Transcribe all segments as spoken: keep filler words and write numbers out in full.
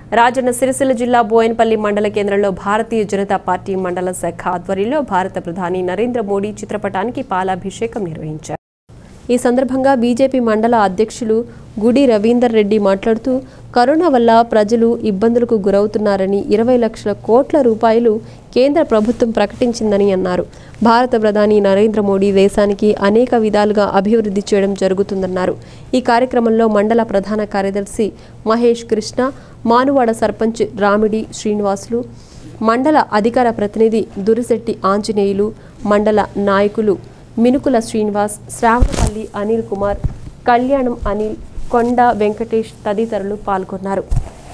రాజన్న సిరిసిల్ల జిల్లా బోయనపల్లి మండల కేంద్రంలో భారతీయ జనతా పార్టీ మండల శాఖ ఆధ్వర్యంలో భారత ప్రధాని నరేంద్ర మోడీ చిత్రపటానికి పాలాభిషేకం నిర్వహించారు. ఈ సందర్భంగా బీజేపీ మండల అధ్యక్షులు గుడి రవీందర్ రెడ్డి మాట్లాడుతూ కరోనా వల్ల ప్రజలు ఇబ్బందులకు గురవుతున్నారని ఇరవై లక్షల కోట్ల రూపాయలు కేంద్ర ప్రభుత్వం ప్రకటించిందని అన్నారు. భారత ప్రధాని నరేంద్ర మోడీ దేశానికి అనేక విధాలుగా అభివృద్ధి చేయడం జరుగుతుందన్నారు. ఈ కార్యక్రమంలో మండల ప్రధాన కార్యదర్శి మహేష్ కృష్ణ, మానువాడ సర్పంచ్ రామిడి శ్రీనివాసులు, మండల అధికార ప్రతినిధి దురిశెట్టి ఆంజనేయులు, మండల నాయకులు మినుకుల శ్రీనివాస్, శ్రావణపల్లి అనిల్ కుమార్, కళ్యాణం అనిల్, కొండ వెంకటేష్ తదితరులు పాల్గొన్నారు.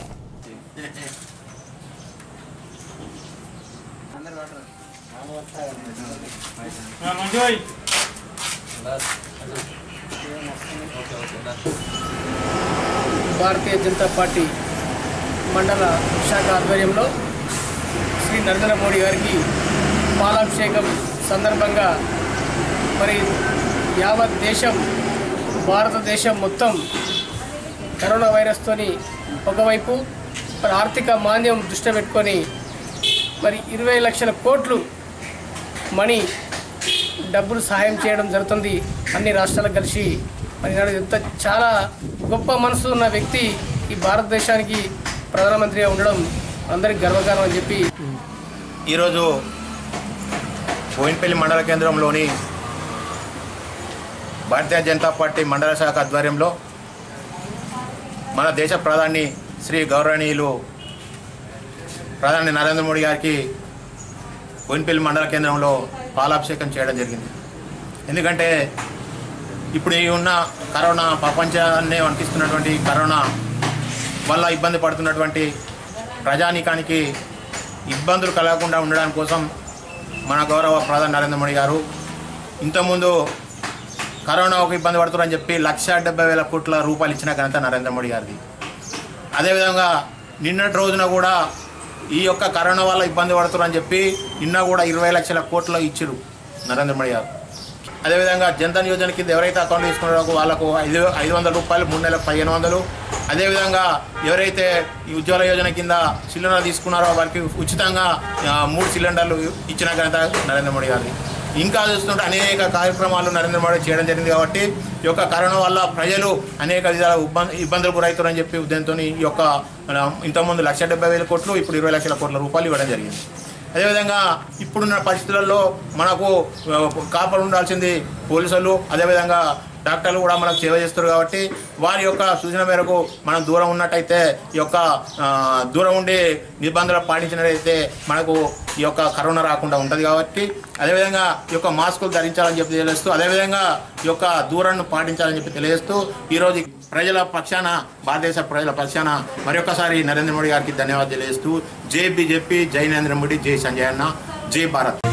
భారతీయ జనతా పార్టీ మండల శాఖ ఆధ్వర్యంలో శ్రీ నరేంద్ర మోడీ గారికి పాలాభిషేకం సందర్భంగా మరి యావత్ దేశం భారతదేశం మొత్తం కరోనా వైరస్తోని ఒకవైపు మరి ఆర్థిక మాంద్యం దృష్టి పెట్టుకొని మరి ఇరవై లక్షల కోట్లు మనీ డబ్బులు సహాయం చేయడం జరుగుతుంది. అన్ని రాష్ట్రాలకు కలిసి మరి నాడు ఎంత చాలా గొప్ప మనసు ఉన్న వ్యక్తి ఈ భారతదేశానికి ప్రధానమంత్రిగా ఉండడం అందరికీ గర్వకారణం అని చెప్పి ఈరోజు బోయినపల్లి మండల కేంద్రంలోని భారతీయ జనతా పార్టీ మండల శాఖ ఆధ్వర్యంలో మన దేశ ప్రధాని శ్రీ గౌరవనీయులు ప్రధాని నరేంద్ర మోడీ గారికి బోయినపల్లి మండల కేంద్రంలో పాలాభిషేకం చేయడం జరిగింది. ఎందుకంటే ఇప్పుడు ఈ ఉన్న కరోనా ప్రపంచాన్ని వణికిస్తున్నటువంటి కరోనా వల్ల ఇబ్బంది పడుతున్నటువంటి ప్రజానీకానికి ఇబ్బందులు కలగకుండా ఉండడం కోసం మన గౌరవ ప్రధాని నరేంద్ర మోడీ గారు ఇంతకుముందు కరోనా ఒక ఇబ్బంది పడుతున్నారని చెప్పి లక్ష డెబ్బై వేల కోట్ల రూపాయలు ఇచ్చిన ఘనత నరేంద్ర మోడీ గారిది. అదేవిధంగా నిన్నటి రోజున కూడా ఈ యొక్క కరోనా వల్ల ఇబ్బంది పడుతున్నారని చెప్పి నిన్న కూడా ఇరవై లక్షల కోట్లు ఇచ్చిరు నరేంద్ర మోడీ గారు. అదేవిధంగా జన్ధన్ యోజన కింద ఎవరైతే అకౌంట్ తీసుకున్నారో వాళ్ళకు ఐదు ఐదు వందల రూపాయలు మూడు నెలలకు పదిహేను వందలు అదేవిధంగా ఎవరైతే ఈ ఉజ్వల యోజన కింద సిలిండర్ తీసుకున్నారో వారికి ఉచితంగా మూడు సిలిండర్లు ఇచ్చిన ఘనత నరేంద్ర మోడీ గారిది. ఇంకా చూస్తుంటే అనేక కార్యక్రమాలు నరేంద్ర మోడీ చేయడం జరిగింది. కాబట్టి ఈ యొక్క కరోనా వల్ల ప్రజలు అనేక విధాల ఇబ్బందులు గురవుతారని చెప్పి ఉద్దేశంతో ఈ యొక్క ఇంతకుముందు లక్ష డెబ్బై వేల కోట్లు ఇప్పుడు ఇరవై లక్షల కోట్ల రూపాయలు ఇవ్వడం జరిగింది. అదేవిధంగా ఇప్పుడున్న పరిస్థితులలో మనకు కాపాడు ఉండాల్సింది పోలీసులు, అదేవిధంగా డాక్టర్లు కూడా మనకు సేవ చేస్తారు. కాబట్టి వారి యొక్క సూచన మేరకు మనం దూరం ఉన్నట్టయితే ఈ యొక్క దూరం ఉండి నిబంధనలు పాటించినట్టయితే మనకు ఈ యొక్క కరోనా రాకుండా ఉంటుంది. కాబట్టి అదేవిధంగా ఈ యొక్క మాస్కులు ధరించాలని చెప్పి తెలియజేస్తూ అదేవిధంగా ఈ యొక్క దూరాన్ని పాటించాలని చెప్పి తెలియజేస్తూ ఈరోజు ప్రజల పక్షాన భారతదేశ ప్రజల పక్షాన మరొకసారి నరేంద్ర మోడీ గారికి ధన్యవాదాలు తెలియజేస్తూ జై బీజేపీ, జై నరేంద్ర మోడీ, జై సంజయ్ అన్న, జై భారత్.